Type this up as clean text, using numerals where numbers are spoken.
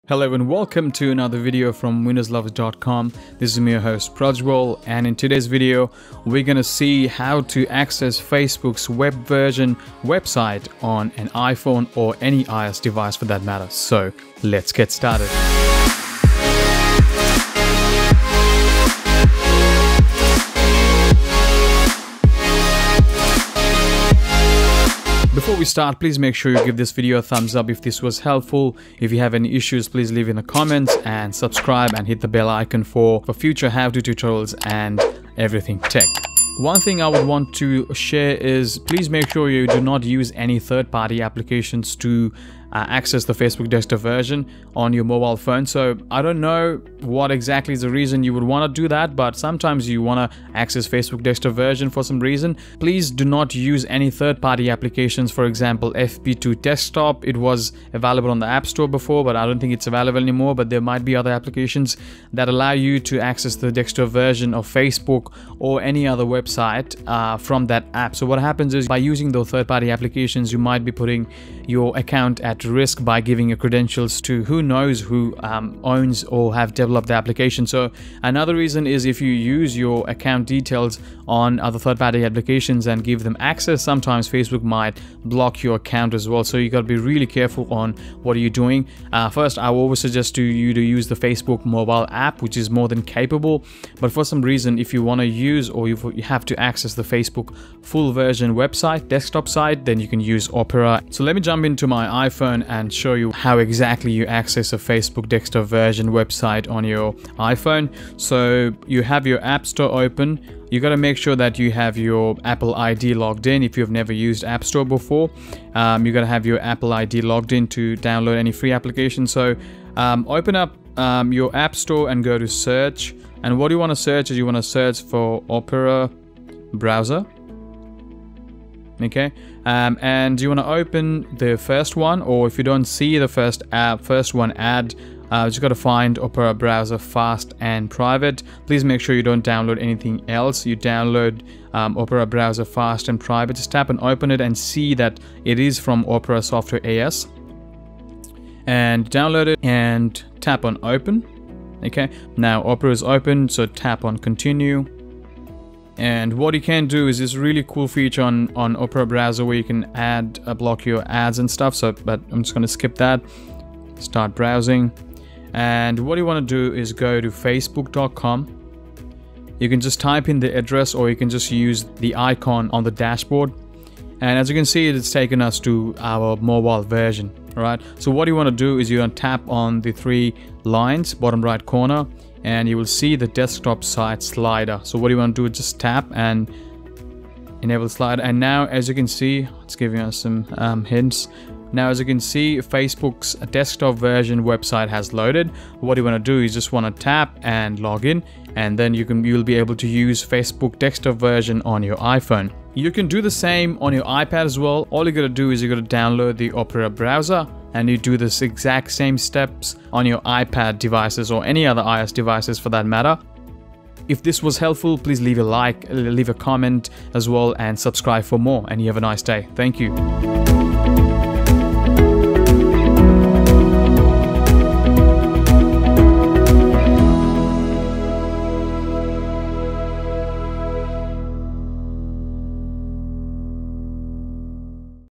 Hello and welcome to another video from windowslovers.com. This is me, your host Prajwal, and in today's video we're going to see how to access Facebook's web version website on an iPhone or any iOS device for that matter. So let's get started. Before we start, please make sure you give this video a thumbs up if this was helpful. If you have any issues, please leave in the comments and subscribe and hit the bell icon for future how-to tutorials and everything tech. One thing I would want to share is please make sure you do not use any third-party applications to access the Facebook desktop version on your mobile phone. So I don't know what exactly is the reason you would want to do that, but sometimes you want to access Facebook desktop version for some reason. Please do not use any third-party applications. For example, FP2 desktop, it was available on the App Store before, but I don't think it's available anymore. But there might be other applications that allow you to access the desktop version of Facebook or any other website from that app. So what happens is by using those third-party applications, you might be putting your account at risk by giving your credentials to who knows who owns or have developed the application. So another reason is if you use your account details on other third-party applications and give them access, sometimes Facebook might block your account as well. So you got to be really careful on what are you doing. First, I will always suggest to you to use the Facebook mobile app, which is more than capable. But for some reason, if you want to use or you have to access the Facebook full version website, desktop site, then you can use Opera. So let me jump into my iPhone and show you how exactly you access a Facebook desktop version website on your iPhone. So you have your App Store open. You got to make sure that you have your Apple ID logged in. If you've never used App Store before, you got to have your Apple ID logged in to download any free application. So open up your App Store and go to search. And what you want to search is you want to search for Opera browser. Okay, and you want to open the first one, or if you don't see the first one ad, just got to find Opera browser fast and private. Please make sure you don't download anything else. You download Opera browser fast and private. Just tap and open it and see that it is from Opera Software AS, and download it and tap on open. Okay, now Opera is open, so tap on continue. And what you can do is this really cool feature on Opera browser where you can block your ads and stuff. So, but I'm just going to skip that. Start browsing. And what you want to do is go to facebook.com. You can just type in the address, or you can just use the icon on the dashboard. And as you can see, it's taken us to our mobile version. All right. So what you want to do is you want to tap on the three lines, bottom right corner, and you will see the desktop site slider. So what you want to do is just tap and enable slider. And now, as you can see, it's giving us some hints. Now, as you can see, Facebook's desktop version website has loaded. What you want to do is just want to tap and log in, and then you'll be able to use Facebook desktop version on your iPhone. You can do the same on your iPad as well. All you got to do is you got to download the Opera browser, and you do this exact same steps on your iPad devices or any other iOS devices for that matter. If this was helpful, please leave a like, leave a comment as well, and subscribe for more. And you have a nice day. Thank you.